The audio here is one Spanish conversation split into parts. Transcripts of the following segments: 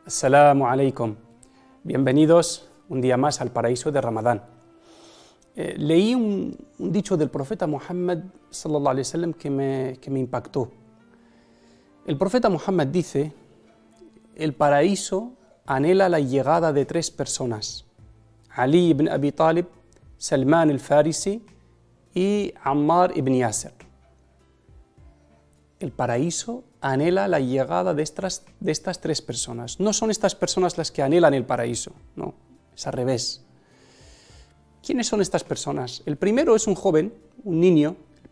Assalamu alaikum. Bienvenidos un día más al paraíso de Ramadán. Leí un dicho del profeta Muhammad sallallahu alaihi wasallam que me impactó. El profeta Muhammad dice: el paraíso anhela la llegada de tres personas: Ali ibn Abi Talib, Salman al-Farisi y Ammar ibn Yasir. El paraíso anhela la llegada de estas tres personas. No son estas personas las que anhelan el paraíso, no, es al revés. ¿Quiénes son estas personas? El primero es un joven, un niño,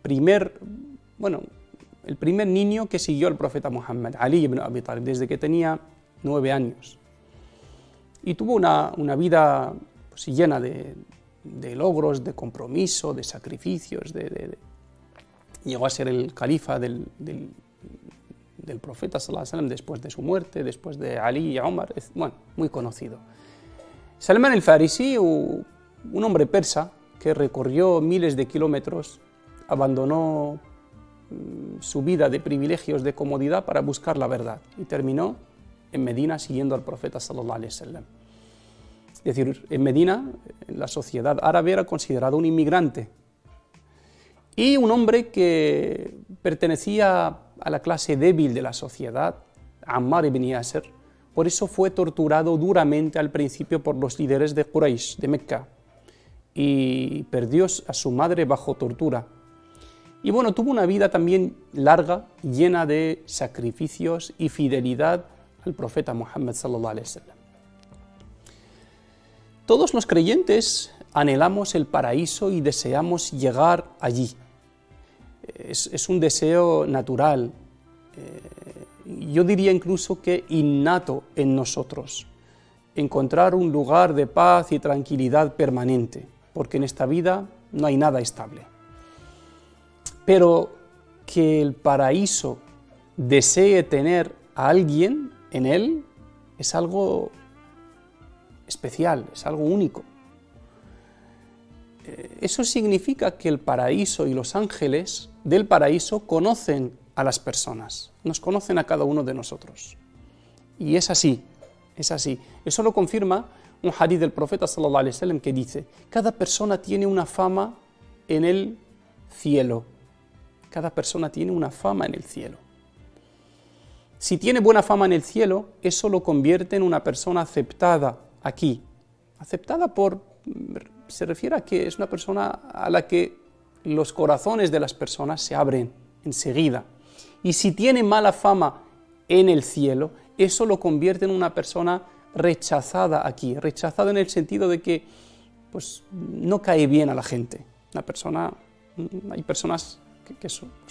el primer niño que siguió al profeta Muhammad, Ali ibn Abi Talib, desde que tenía 9 años. Y tuvo una vida llena de logros, de compromiso, de sacrificios, llegó a ser el califa del profeta sallallahu alaihi wasallam después de su muerte, después de Ali y Omar, muy conocido. Salman al-Farisi, un hombre persa que recorrió miles de kilómetros, abandonó su vida de privilegios, de comodidad para buscar la verdad y terminó en Medina siguiendo al profeta sallallahu alaihi wasallam. Es decir, en Medina, en la sociedad árabe, era considerado un inmigrante y un hombre que pertenecía a la clase débil de la sociedad, Ammar ibn Yasir. Por eso fue torturado duramente al principio por los líderes de Quraysh, de Mecca, y perdió a su madre bajo tortura. Y tuvo una vida también larga, llena de sacrificios y fidelidad al profeta Muhammad sallallahu alaihi wasallam. Todos los creyentes anhelamos el paraíso y deseamos llegar allí. Es un deseo natural, yo diría incluso que innato en nosotros, encontrar un lugar de paz y tranquilidad permanente, porque en esta vida no hay nada estable. Pero que el paraíso desee tener a alguien en él es algo especial, es algo único. Eso significa que el paraíso y los ángeles del paraíso conocen a las personas, nos conocen a cada uno de nosotros. Y es así, es así. Eso lo confirma un hadith del profeta sallallahu alaihi wasallam que dice: cada persona tiene una fama en el cielo. Cada persona tiene una fama en el cielo. Si tiene buena fama en el cielo, eso lo convierte en una persona aceptada aquí. Aceptada se refiere a que es una persona a la que los corazones de las personas se abren enseguida. Y si tiene mala fama en el cielo, eso lo convierte en una persona rechazada aquí. Rechazada en el sentido de que no cae bien a la gente. Hay personas que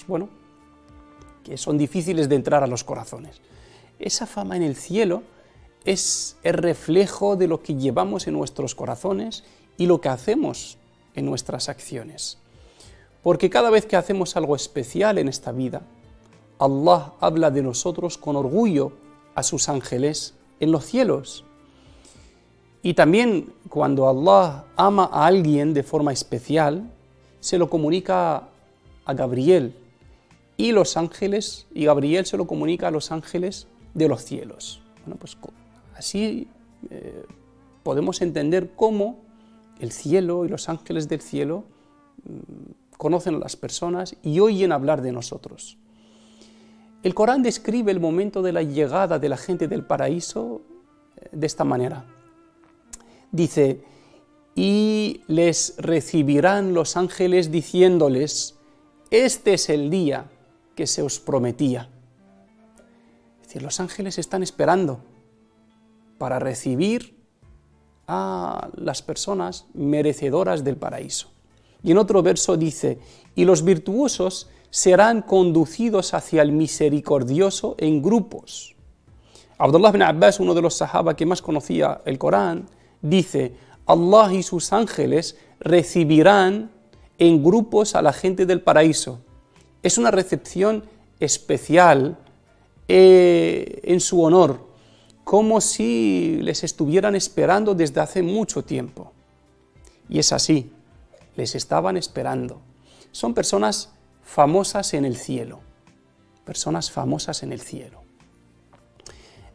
son difíciles de entrar a los corazones. Esa fama en el cielo es el reflejo de lo que llevamos en nuestros corazones y lo que hacemos en nuestras acciones. Porque cada vez que hacemos algo especial en esta vida, Allah habla de nosotros con orgullo a sus ángeles en los cielos. Y también cuando Allah ama a alguien de forma especial, se lo comunica a Gabriel, y Gabriel se lo comunica a los ángeles de los cielos. Así podemos entender cómo el cielo y los ángeles del cielo conocen a las personas y oyen hablar de nosotros. El Corán describe el momento de la llegada de la gente del paraíso de esta manera. Dice: y les recibirán los ángeles diciéndoles: este es el día que se os prometía. Es decir, los ángeles están esperando para recibir a las personas merecedoras del paraíso. Y en otro verso dice: y los virtuosos serán conducidos hacia el misericordioso en grupos. Abdullah ibn Abbas, uno de los sahaba que más conocía el Corán, dice: Allah y sus ángeles recibirán en grupos a la gente del paraíso. Es una recepción especial en su honor, como si les estuvieran esperando desde hace mucho tiempo. Y es así, les estaban esperando. Son personas famosas en el cielo, personas famosas en el cielo.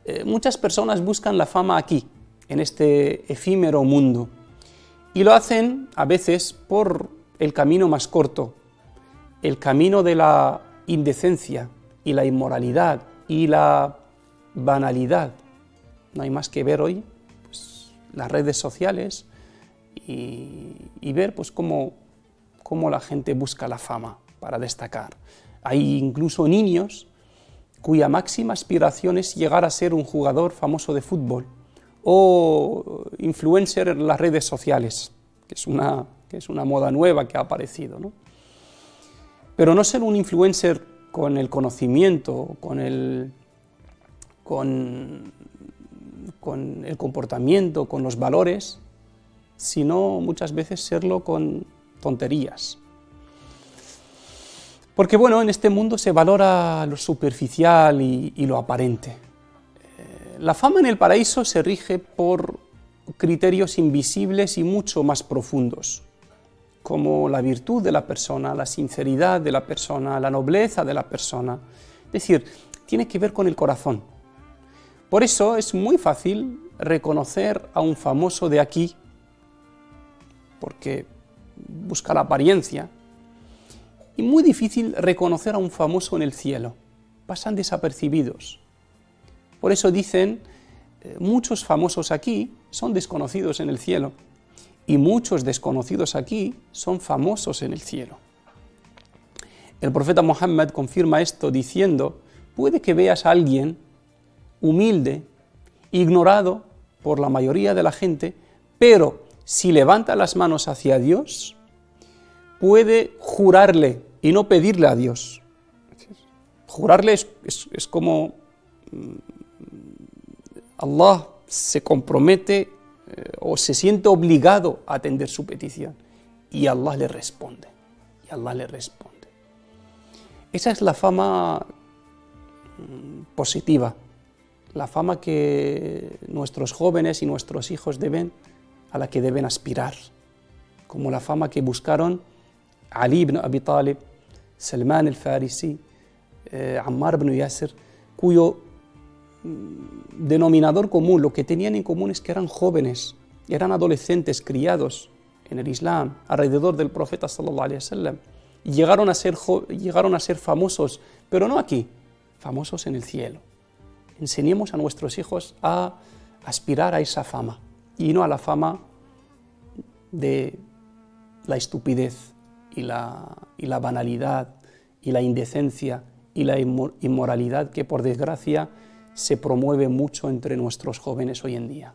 muchas personas buscan la fama aquí, en este efímero mundo, y lo hacen a veces por el camino más corto, el camino de la indecencia y la inmoralidad y la banalidad. No hay más que ver hoy pues, las redes sociales y ver pues, cómo la gente busca la fama para destacar. Hay incluso niños cuya máxima aspiración es llegar a ser un jugador famoso de fútbol o influencer en las redes sociales, que es una moda nueva que ha aparecido, ¿no? Pero no ser un influencer con el conocimiento, con el comportamiento, con los valores, sino muchas veces serlo con tonterías. Porque bueno, en este mundo se valora lo superficial y lo aparente. La fama en el paraíso se rige por criterios invisibles y mucho más profundos, como la virtud de la persona, la sinceridad de la persona, la nobleza de la persona. Es decir, tiene que ver con el corazón. Por eso es muy fácil reconocer a un famoso de aquí, porque busca la apariencia, y muy difícil reconocer a un famoso en el cielo. Pasan desapercibidos. Por eso dicen, muchos famosos aquí son desconocidos en el cielo, y muchos desconocidos aquí son famosos en el cielo. El profeta Muhammad confirma esto diciendo, puede que veas a alguien humilde, ignorado por la mayoría de la gente, pero si levanta las manos hacia Dios, puede jurarle y no pedirle a Dios. Jurarle es como Allah se compromete o se siente obligado a atender su petición y Allah le responde. Y Allah le responde. Esa es la fama positiva, la fama que nuestros jóvenes y nuestros hijos a la que deben aspirar, como la fama que buscaron Ali ibn Abi Talib, Salman al-Farisi, Ammar ibn Yasir, cuyo denominador común, lo que tenían en común es que eran jóvenes, eran adolescentes criados en el Islam, alrededor del profeta sallallahu alaihi wasallam, y llegaron a ser famosos, pero no aquí, famosos en el cielo. Enseñemos a nuestros hijos a aspirar a esa fama y no a la fama de la estupidez y la banalidad y la indecencia y la inmoralidad que por desgracia se promueve mucho entre nuestros jóvenes hoy en día.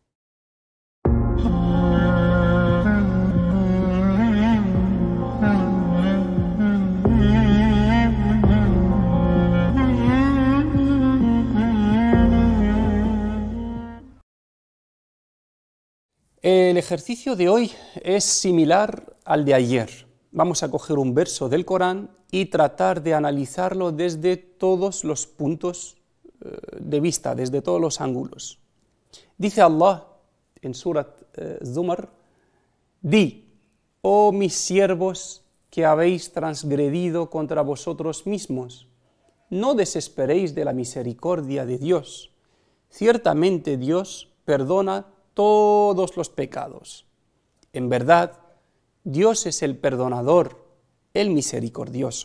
El ejercicio de hoy es similar al de ayer. Vamos a coger un verso del Corán y tratar de analizarlo desde todos los puntos de vista, desde todos los ángulos. Dice Allah en Surat Zumar, di, oh mis siervos que habéis transgredido contra vosotros mismos, no desesperéis de la misericordia de Dios. Ciertamente Dios perdona todos los pecados. En verdad, Dios es el perdonador, el misericordioso.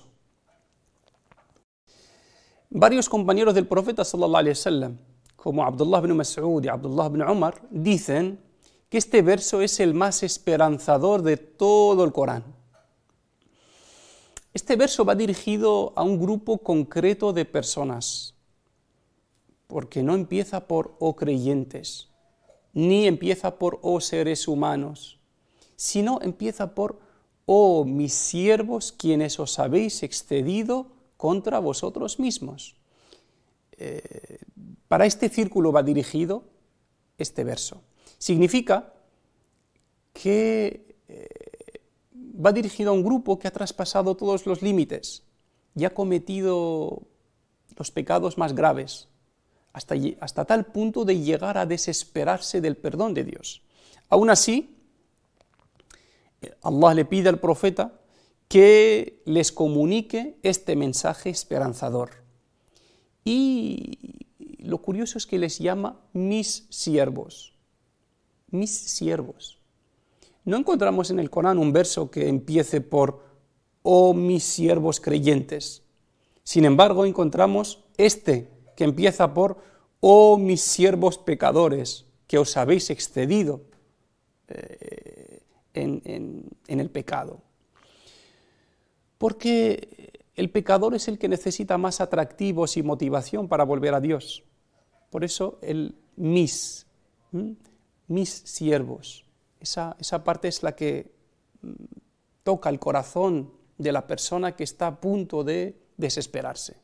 Varios compañeros del profeta sallallahu alaihi wasallam, como Abdullah ibn Mas'ud y Abdullah ibn Umar, dicen que este verso es el más esperanzador de todo el Corán. Este verso va dirigido a un grupo concreto de personas, porque no empieza por "oh creyentes", ni empieza por "oh seres humanos", sino empieza por "oh mis siervos, quienes os habéis excedido contra vosotros mismos". Para este círculo va dirigido este verso. Significa que va dirigido a un grupo que ha traspasado todos los límites y ha cometido los pecados más graves, hasta tal punto de llegar a desesperarse del perdón de Dios. Aún así, Allah le pide al profeta que les comunique este mensaje esperanzador y lo curioso es que les llama mis siervos. Mis siervos. No encontramos en el Corán un verso que empiece por oh mis siervos creyentes. Sin embargo, encontramos este que empieza por oh mis siervos pecadores, que os habéis excedido en el pecado. Porque el pecador es el que necesita más atractivos y motivación para volver a Dios. Por eso el mis siervos, esa parte es la que toca el corazón de la persona que está a punto de desesperarse.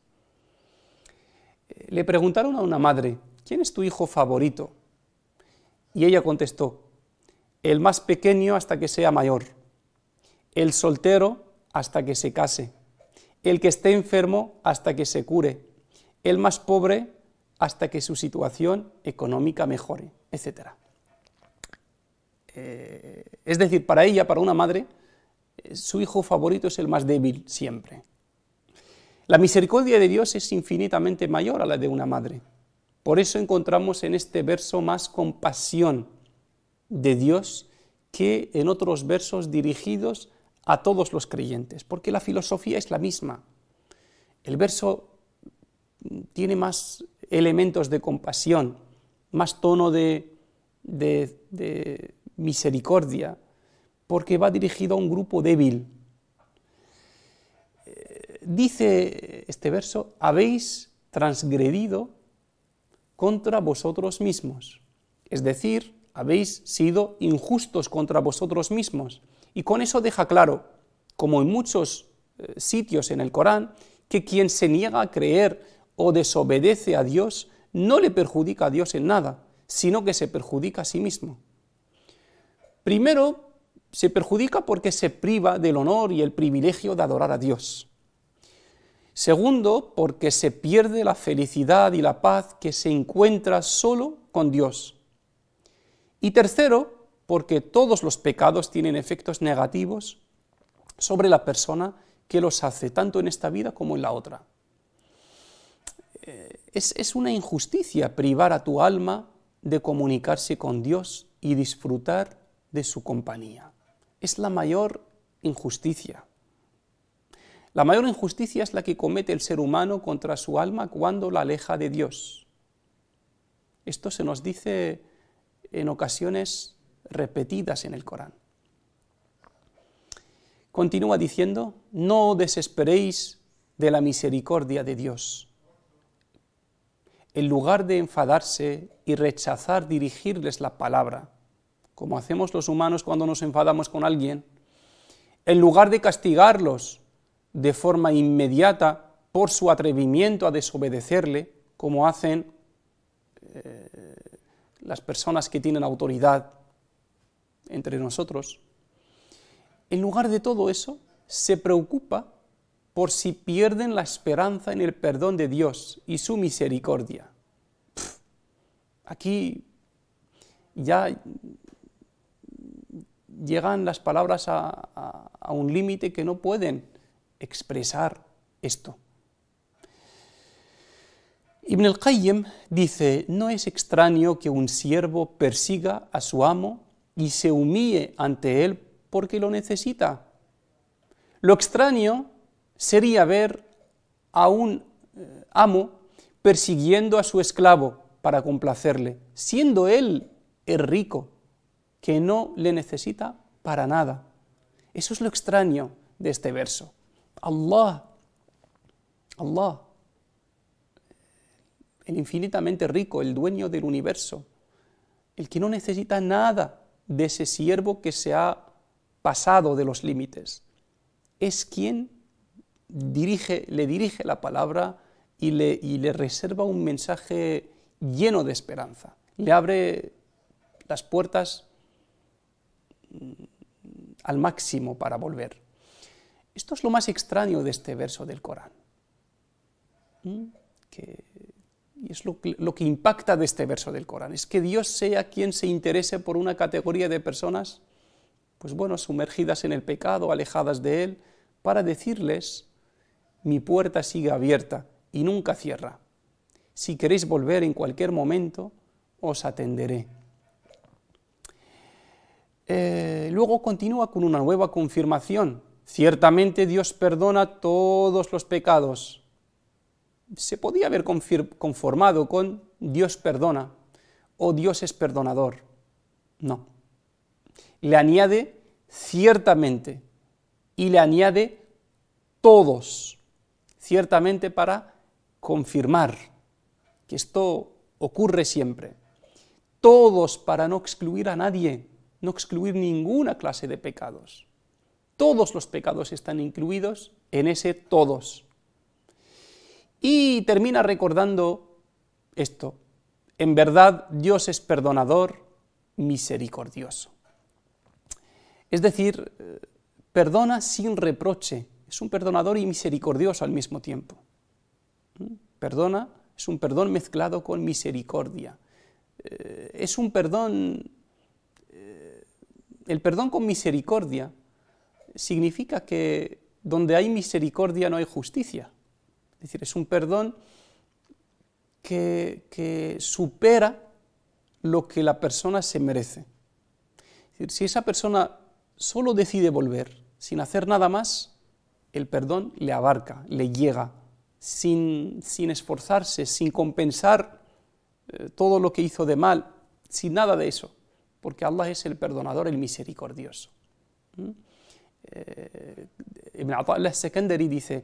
Le preguntaron a una madre, ¿quién es tu hijo favorito? Y ella contestó, el más pequeño hasta que sea mayor, el soltero hasta que se case, el que esté enfermo hasta que se cure, el más pobre hasta que su situación económica mejore, etc. Es decir, para ella, para una madre, su hijo favorito es el más débil siempre. La misericordia de Dios es infinitamente mayor a la de una madre. Por eso encontramos en este verso más compasión de Dios que en otros versos dirigidos a todos los creyentes, porque la filosofía es la misma. El verso tiene más elementos de compasión, más tono de misericordia, porque va dirigido a un grupo débil. Dice este verso, habéis transgredido contra vosotros mismos, es decir, habéis sido injustos contra vosotros mismos. Y con eso deja claro, como en muchos sitios en el Corán, que quien se niega a creer o desobedece a Dios no le perjudica a Dios en nada, sino que se perjudica a sí mismo. Primero, se perjudica porque se priva del honor y el privilegio de adorar a Dios. Segundo, porque se pierde la felicidad y la paz que se encuentra solo con Dios. Y tercero, porque todos los pecados tienen efectos negativos sobre la persona que los hace, tanto en esta vida como en la otra. Es una injusticia privar a tu alma de comunicarse con Dios y disfrutar de su compañía. Es la mayor injusticia. La mayor injusticia es la que comete el ser humano contra su alma cuando la aleja de Dios. Esto se nos dice en ocasiones repetidas en el Corán. Continúa diciendo, no desesperéis de la misericordia de Dios. En lugar de enfadarse y rechazar dirigirles la palabra, como hacemos los humanos cuando nos enfadamos con alguien, en lugar de castigarlos de forma inmediata por su atrevimiento a desobedecerle, como hacen las personas que tienen autoridad entre nosotros, en lugar de todo eso, se preocupa por si pierden la esperanza en el perdón de Dios y su misericordia. Aquí ya llegan las palabras a un límite que no pueden expresar esto. Ibn al-Qayyim dice, no es extraño que un siervo persiga a su amo y se humille ante él porque lo necesita. Lo extraño sería ver a un amo persiguiendo a su esclavo para complacerle, siendo él el rico, que no le necesita para nada. Eso es lo extraño de este verso. Allah, el infinitamente rico, el dueño del universo, el que no necesita nada de ese siervo que se ha pasado de los límites, es quien le dirige la palabra y le reserva un mensaje lleno de esperanza. Le abre las puertas al máximo para volver. Esto es lo más extraño de este verso del Corán. Y es lo que impacta de este verso del Corán. Es que Dios sea quien se interese por una categoría de personas, pues bueno, sumergidas en el pecado, alejadas de Él, para decirles, mi puerta sigue abierta y nunca cierra. Si queréis volver en cualquier momento, os atenderé. Luego continúa con una nueva confirmación. Ciertamente Dios perdona todos los pecados. Se podía haber conformado con Dios perdona o Dios es perdonador. No. Le añade ciertamente y le añade todos, ciertamente para confirmar que esto ocurre siempre. Todos, para no excluir a nadie, no excluir ninguna clase de pecados. Todos los pecados están incluidos en ese todos. Y termina recordando esto: en verdad Dios es perdonador, misericordioso. Es decir, perdona sin reproche, es un perdonador y misericordioso al mismo tiempo. Perdona, es un perdón mezclado con misericordia. Es un perdón, el perdón con misericordia significa que donde hay misericordia no hay justicia. Es decir, es un perdón que supera lo que la persona se merece. Es decir, si esa persona solo decide volver sin hacer nada más, el perdón le abarca, le llega, sin esforzarse, sin compensar todo lo que hizo de mal, sin nada de eso, porque Allah es el perdonador, el misericordioso. Ibn Ata al-Sekandari dice,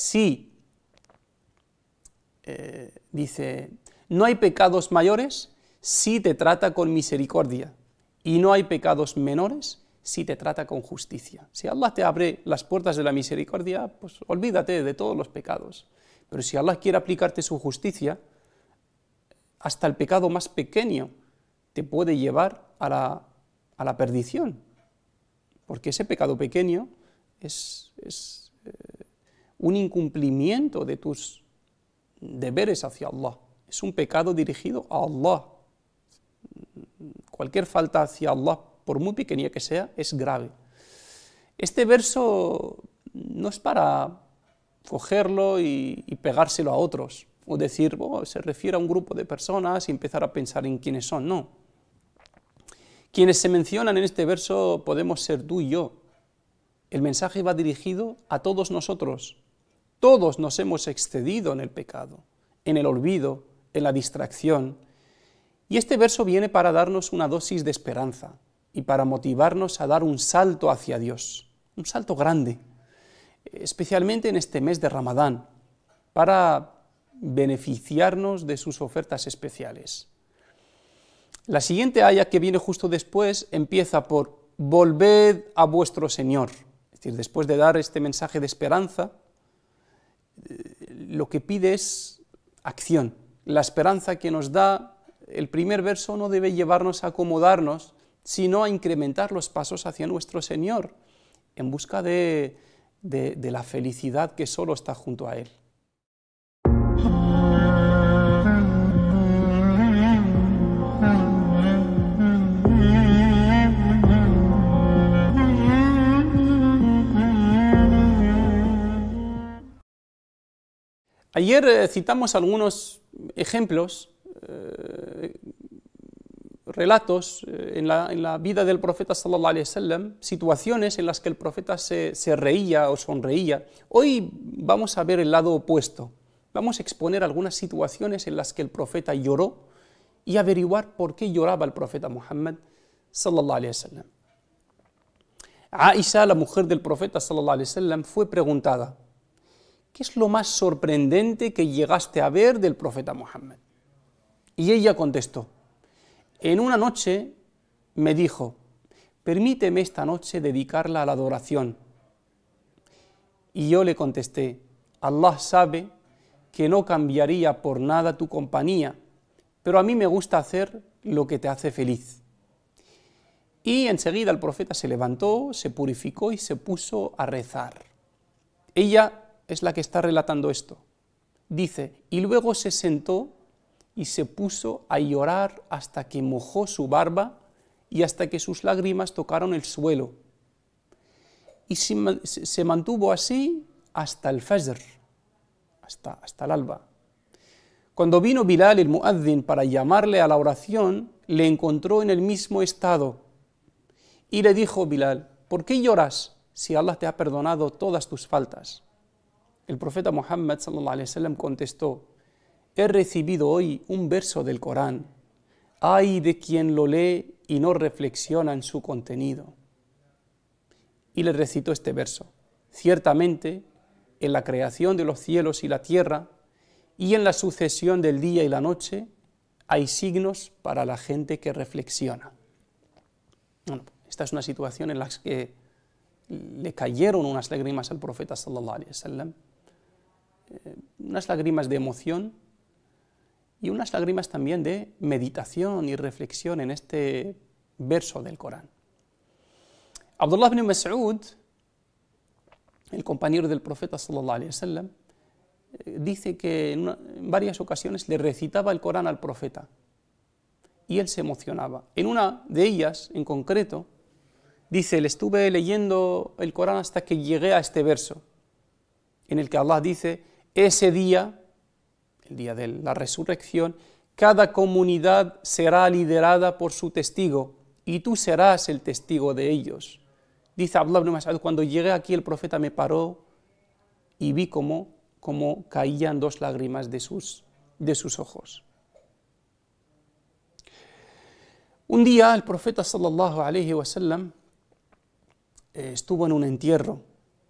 no hay pecados mayores si te trata con misericordia, y no hay pecados menores si te trata con justicia. Si Allah te abre las puertas de la misericordia, pues olvídate de todos los pecados. Pero si Allah quiere aplicarte su justicia, hasta el pecado más pequeño te puede llevar a la perdición, porque ese pecado pequeño es un incumplimiento de tus deberes hacia Allah. Es un pecado dirigido a Allah. Cualquier falta hacia Allah, por muy pequeña que sea, es grave. Este verso no es para cogerlo y pegárselo a otros, o decir, se refiere a un grupo de personas y empezar a pensar en quiénes son. No. Quienes se mencionan en este verso podemos ser tú y yo. El mensaje va dirigido a todos nosotros. Todos nos hemos excedido en el pecado, en el olvido, en la distracción. Y este verso viene para darnos una dosis de esperanza y para motivarnos a dar un salto hacia Dios, un salto grande, especialmente en este mes de Ramadán, para beneficiarnos de sus ofertas especiales. La siguiente aya que viene justo después empieza por volved a vuestro Señor. Es decir, después de dar este mensaje de esperanza, lo que pide es acción. La esperanza que nos da el primer verso no debe llevarnos a acomodarnos, sino a incrementar los pasos hacia nuestro Señor, en busca de la felicidad que solo está junto a Él. Ayer citamos algunos ejemplos, relatos en la vida del profeta sallallahu alaihi wasallam, situaciones en las que el profeta se reía o sonreía. Hoy vamos a ver el lado opuesto. Vamos a exponer algunas situaciones en las que el profeta lloró y averiguar por qué lloraba el profeta Muhammad sallallahu alaihi wasallam. Aisha, la mujer del profeta sallallahu alaihi wasallam, fue preguntada: ¿qué es lo más sorprendente que llegaste a ver del profeta Muhammad? Y ella contestó: en una noche me dijo, permíteme esta noche dedicarla a la adoración. Y yo le contesté, Allah sabe que no cambiaría por nada tu compañía, pero a mí me gusta hacer lo que te hace feliz. Y enseguida el profeta se levantó, se purificó y se puso a rezar. Ella es la que está relatando esto. Dice, y luego se sentó y se puso a llorar hasta que mojó su barba y hasta que sus lágrimas tocaron el suelo. Y se mantuvo así hasta el fajr, hasta el alba. Cuando vino Bilal el muazzin para llamarle a la oración, le encontró en el mismo estado y le dijo: Bilal, ¿por qué lloras si Allah te ha perdonado todas tus faltas? El profeta Muhammad sallallahu alaihi wasallam contestó: he recibido hoy un verso del Corán. Ay de quien lo lee y no reflexiona en su contenido. Y le recitó este verso: ciertamente, en la creación de los cielos y la tierra, y en la sucesión del día y la noche, hay signos para la gente que reflexiona. Bueno, esta es una situación en la que le cayeron unas lágrimas al profeta sallallahu alaihi wasallam, unas lágrimas de emoción y unas lágrimas también de meditación y reflexión en este verso del Corán. Abdullah ibn Mas'ud, el compañero del profeta sallallahu alaihi wasallam, dice que en varias ocasiones le recitaba el Corán al profeta y él se emocionaba. En una de ellas, en concreto, dice: le estuve leyendo el Corán hasta que llegué a este verso, en el que Allah dice: ese día, el día de la resurrección, cada comunidad será liderada por su testigo y tú serás el testigo de ellos. Dice Abdullah ibn Mas'ud: cuando llegué aquí el profeta me paró y vi cómo caían 2 lágrimas de sus ojos. Un día el profeta sallallahu alaihi wasallam estuvo en un entierro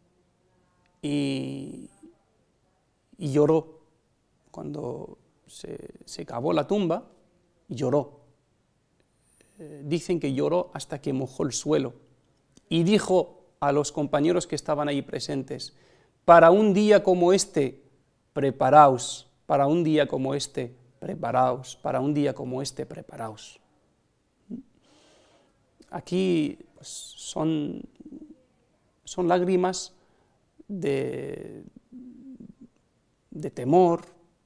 y lloró. Cuando se cavó la tumba, lloró. Dicen que lloró hasta que mojó el suelo y dijo a los compañeros que estaban ahí presentes: para un día como este, preparaos, para un día como este, preparaos, para un día como este, preparaos. Aquí pues, son lágrimas de temor,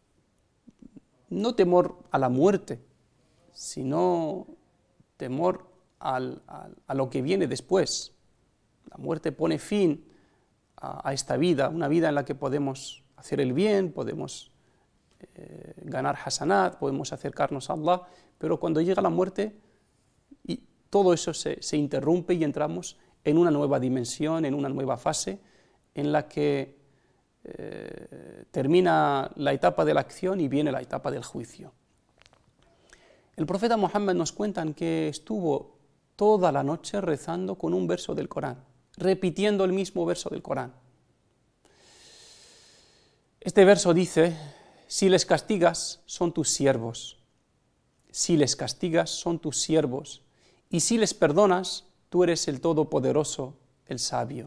no temor a la muerte, sino temor a lo que viene después. La muerte pone fin a esta vida, una vida en la que podemos hacer el bien, podemos ganar hasanat, podemos acercarnos a Allah, pero cuando llega la muerte, todo eso se interrumpe y entramos en una nueva dimensión, en una nueva fase, en la que termina la etapa de la acción y viene la etapa del juicio. El profeta Muhammad nos cuenta que estuvo toda la noche rezando con un verso del Corán, repitiendo el mismo verso del Corán. Este verso dice: si les castigas, son tus siervos. Si les castigas, son tus siervos. Y si les perdonas, tú eres el Todopoderoso, el Sabio.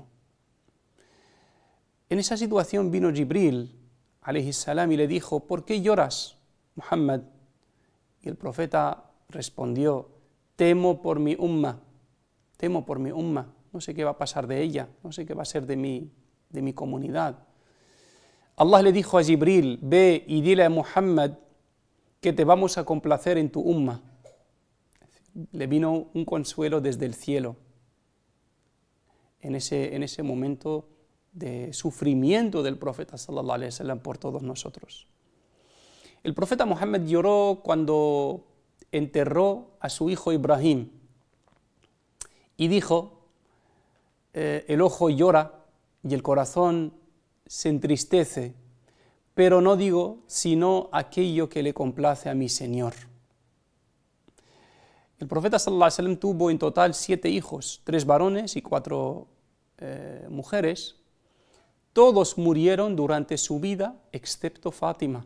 En esa situación vino Jibril, alayhi salam, y le dijo: ¿por qué lloras, Muhammad? Y el profeta respondió: temo por mi umma, temo por mi umma. No sé qué va a pasar de ella, no sé qué va a ser de mi comunidad. Allah le dijo a Jibril: ve y dile a Muhammad que te vamos a complacer en tu umma. Le vino un consuelo desde el cielo en ese momento de sufrimiento del profeta sallallahu alaihi wasallam por todos nosotros. El profeta Muhammad lloró cuando enterró a su hijo Ibrahim y dijo: el ojo llora y el corazón se entristece, pero no digo sino aquello que le complace a mi Señor. El profeta sallallahu alaihi wasallam tuvo en total 7 hijos, 3 varones y 4 mujeres. Todos murieron durante su vida, excepto Fátima.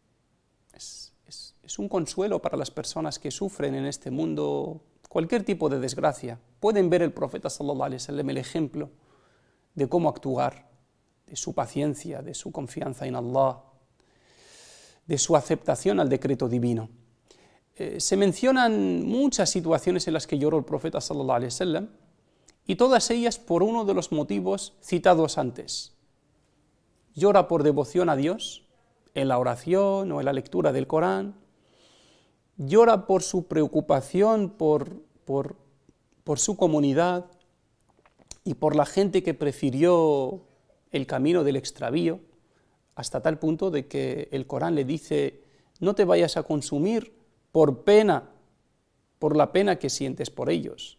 Es un consuelo para las personas que sufren en este mundo cualquier tipo de desgracia. Pueden ver el profeta sallallahu alaihi wasallam el ejemplo de cómo actuar, de su paciencia, de su confianza en Allah, de su aceptación al decreto divino. Se mencionan muchas situaciones en las que lloró el profeta sallallahu alaihi wasallam y todas ellas por uno de los motivos citados antes. Llora por devoción a Dios, en la oración o en la lectura del Corán. Llora por su preocupación por su comunidad y por la gente que prefirió el camino del extravío, hasta tal punto de que el Corán le dice: no te vayas a consumir por pena, por la pena que sientes por ellos.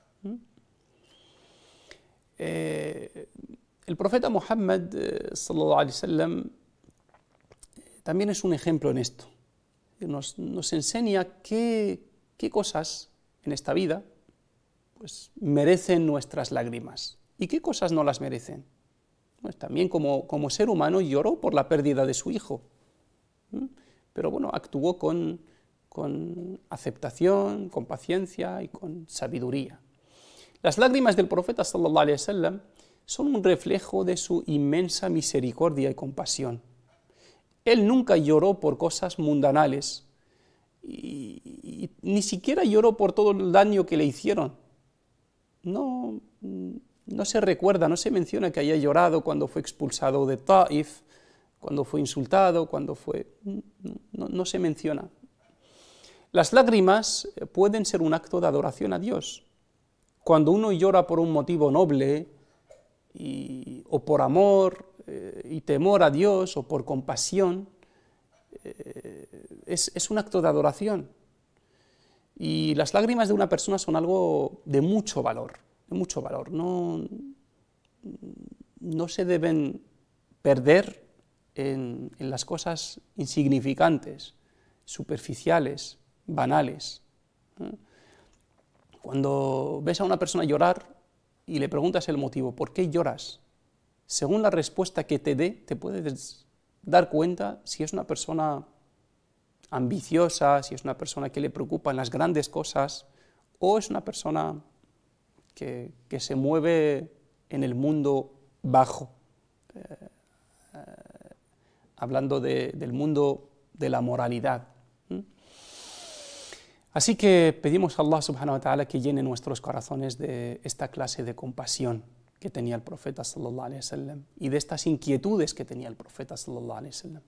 El profeta Muhammad sallallahu alaihi wasallam también es un ejemplo en esto. Nos enseña qué cosas en esta vida pues, merecen nuestras lágrimas y qué cosas no las merecen. Pues también como ser humano lloró por la pérdida de su hijo, pero bueno, actuó con aceptación, con paciencia y con sabiduría. Las lágrimas del profeta sallallahu alaihi wasallam son un reflejo de su inmensa misericordia y compasión. Él nunca lloró por cosas mundanales y ni siquiera lloró por todo el daño que le hicieron. No se recuerda, no se menciona que haya llorado cuando fue expulsado de Taif, cuando fue insultado, cuando fue... No se menciona. Las lágrimas pueden ser un acto de adoración a Dios. Cuando uno llora por un motivo noble, o por amor y temor a Dios, o por compasión, es un acto de adoración. Y las lágrimas de una persona son algo de mucho valor, No se deben perder en las cosas insignificantes, superficiales, banales. Cuando ves a una persona llorar y le preguntas el motivo, ¿por qué lloras? Según la respuesta que te dé, te puedes dar cuenta si es una persona ambiciosa, si es una persona que le preocupan las grandes cosas, o es una persona que se mueve en el mundo bajo, hablando del mundo de la moralidad. Así que pedimos a Allah subhanahu wa ta'ala que llene nuestros corazones de esta clase de compasión que tenía el profeta sallallahu alaihi wasallam y de estas inquietudes que tenía el profeta sallallahu alaihi wasallam.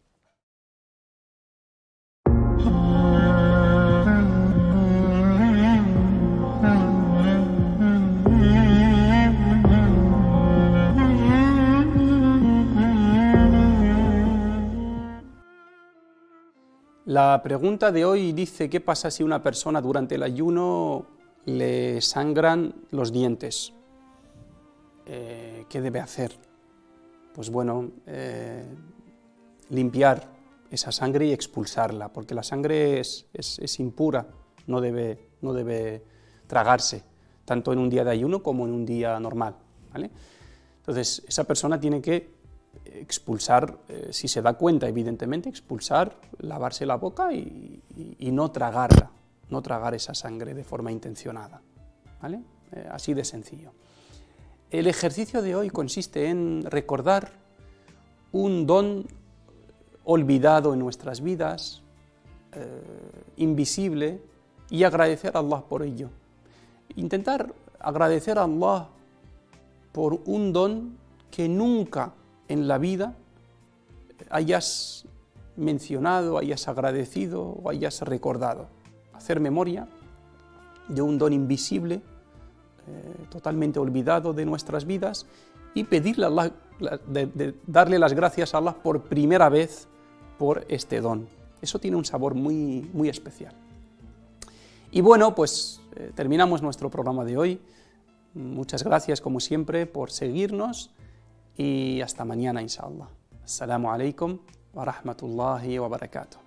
La pregunta de hoy dice, ¿qué pasa si una persona durante el ayuno le sangran los dientes? ¿Qué debe hacer? Pues bueno, limpiar esa sangre y expulsarla, porque la sangre es impura, no debe tragarse, tanto en un día de ayuno como en un día normal, ¿vale? Entonces, esa persona tiene que expulsar, si se da cuenta, evidentemente, expulsar, lavarse la boca y no tragarla, no tragar esa sangre de forma intencionada, ¿vale? Así de sencillo. El ejercicio de hoy consiste en recordar un don olvidado en nuestras vidas, invisible, y agradecer a Allah por ello. Intentar agradecer a Allah por un don que nunca en la vida hayas mencionado, hayas agradecido o hayas recordado. Hacer memoria de un don invisible, totalmente olvidado de nuestras vidas, y pedirle a Allah, darle las gracias a Allah por primera vez por este don. Eso tiene un sabor muy, muy especial. Y bueno, pues terminamos nuestro programa de hoy. Muchas gracias, como siempre, por seguirnos y hasta mañana, inshallah. Assalamu alaikum wa rahmatullahi wa barakatuh.